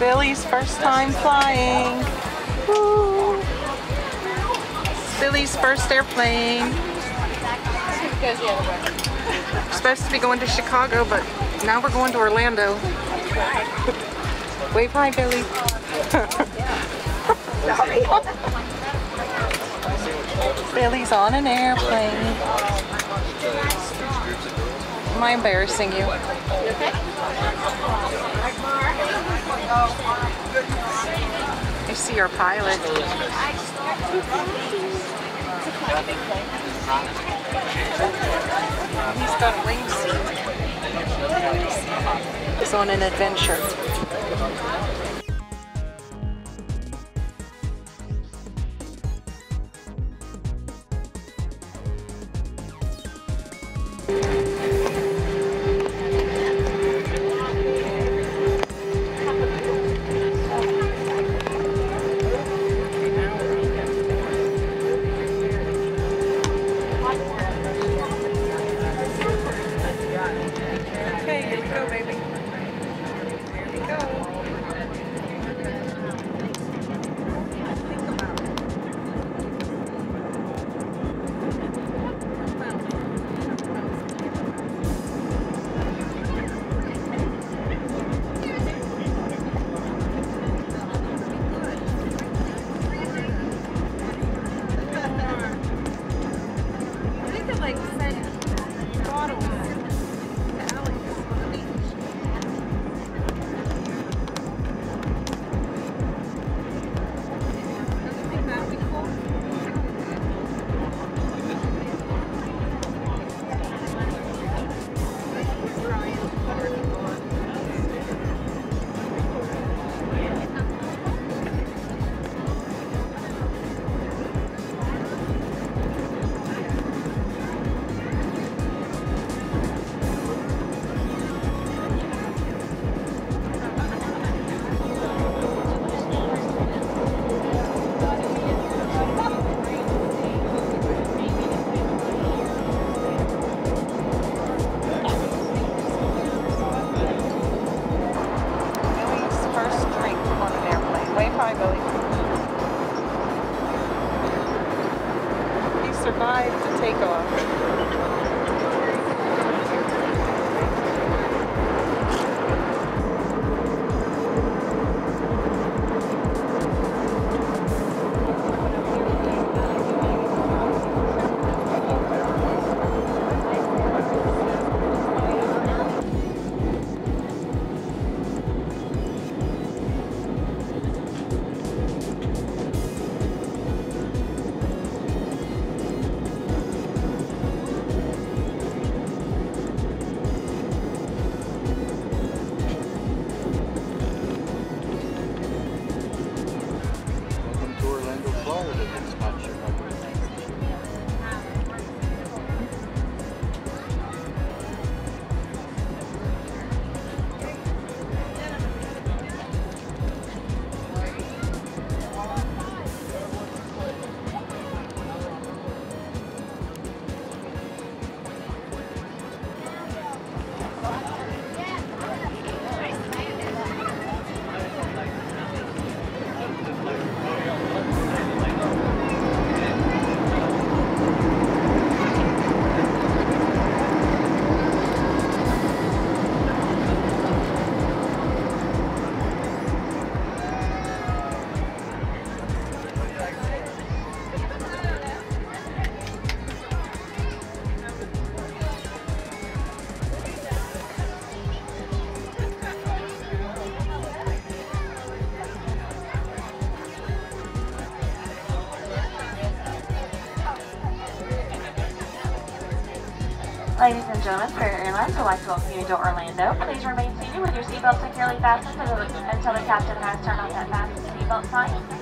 Billy's first time flying. Woo. It's Billy's first airplane. Goes the other way. We're supposed to be going to Chicago, but now we're going to Orlando. Wave hi, Billy. Sorry. Billy's on an airplane. Am I embarrassing you? Okay. I see our pilot. He's got a wingsuit. He's on an adventure. Survived the takeoff. Ladies and gentlemen, Spirit Airlines would like to welcome you to Orlando. Please remain seated with your seatbelt securely fastened until the captain has turned on that fasten seatbelt sign.